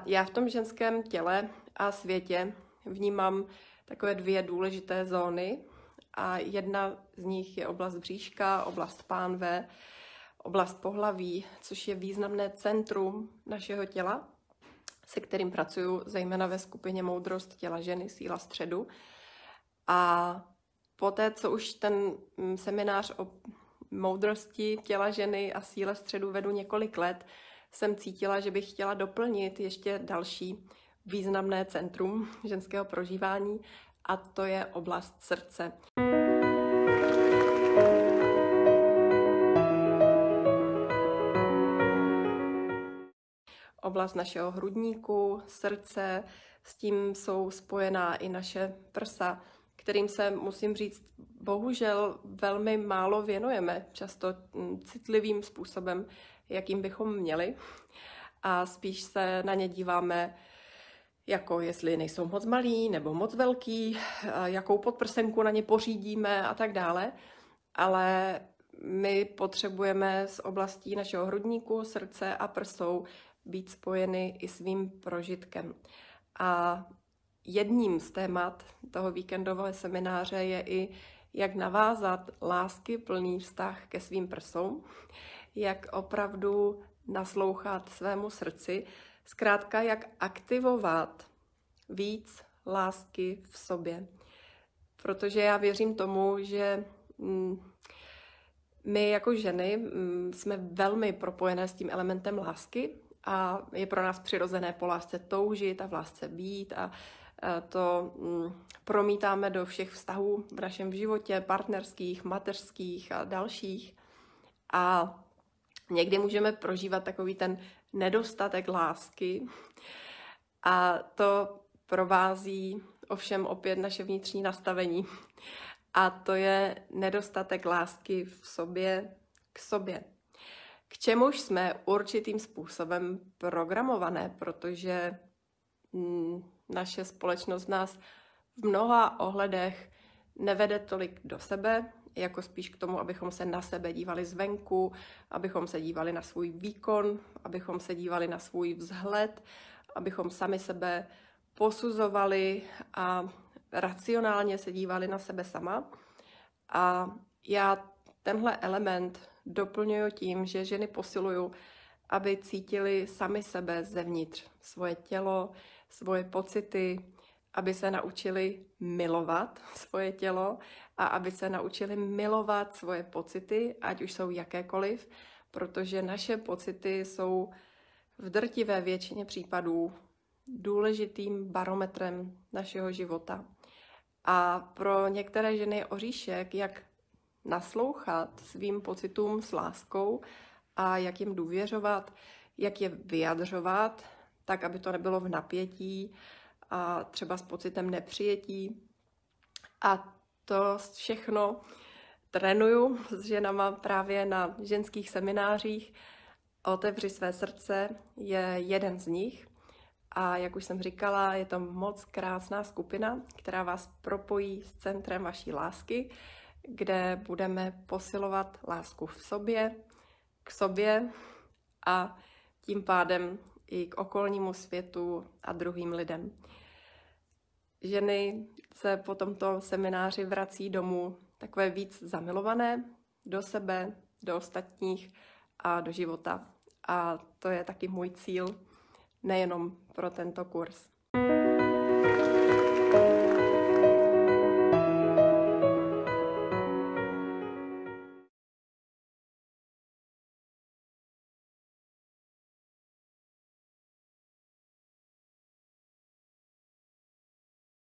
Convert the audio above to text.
Já v tom ženském těle a světě vnímám takové dvě důležité zóny a jedna z nich je oblast bříška, oblast pánve, oblast pohlaví, což je významné centrum našeho těla, se kterým pracuju zejména ve skupině Moudrost těla ženy, síla středu. A poté, co už ten seminář o moudrosti těla ženy a síle středu vedu několik let, jsem cítila, že bych chtěla doplnit ještě další významné centrum ženského prožívání, a to je oblast srdce. Oblast našeho hrudníku, srdce, s tím jsou spojená i naše prsa, kterým se, musím říct, bohužel velmi málo věnujeme, často citlivým způsobem, jakým bychom měli. A spíš se na ně díváme, jako jestli nejsou moc malí nebo moc velký, jakou podprsenku na ně pořídíme a tak dále. Ale my potřebujeme s oblastí našeho hrudníku, srdce a prsou být spojeny i svým prožitkem. A jedním z témat toho víkendového semináře je i, jak navázat láskyplný vztah ke svým prsům, jak opravdu naslouchat svému srdci, zkrátka jak aktivovat víc lásky v sobě. Protože já věřím tomu, že my jako ženy jsme velmi propojené s tím elementem lásky a je pro nás přirozené po lásce toužit a v lásce být a to promítáme do všech vztahů v našem životě, partnerských, mateřských a dalších. A někdy můžeme prožívat takový ten nedostatek lásky a to provází ovšem opět naše vnitřní nastavení. A to je nedostatek lásky v sobě k sobě. K čemuž jsme určitým způsobem programované, protože naše společnost nás v mnoha ohledech nevede tolik do sebe, jako spíš k tomu, abychom se na sebe dívali zvenku, abychom se dívali na svůj výkon, abychom se dívali na svůj vzhled, abychom sami sebe posuzovali a racionálně se dívali na sebe sama. A já tenhle element doplňuji tím, že ženy posiluju, aby cítili sami sebe zevnitř, svoje tělo, svoje pocity, aby se naučili milovat svoje tělo a aby se naučili milovat svoje pocity, ať už jsou jakékoliv, protože naše pocity jsou v drtivé většině případů důležitým barometrem našeho života. A pro některé ženy je oříšek, jak naslouchat svým pocitům s láskou a jak jim důvěřovat, jak je vyjadřovat, tak, aby to nebylo v napětí a třeba s pocitem nepřijetí. A to všechno trénuju s ženama právě na ženských seminářích. Otevři své srdce je jeden z nich. A jak už jsem říkala, je to moc krásná skupina, která vás propojí s centrem vaší lásky, kde budeme posilovat lásku v sobě, k sobě a tím pádem i k okolnímu světu a druhým lidem. Ženy se po tomto semináři vrací domů takové víc zamilované do sebe, do ostatních a do života. A to je taky můj cíl, nejenom pro tento kurz.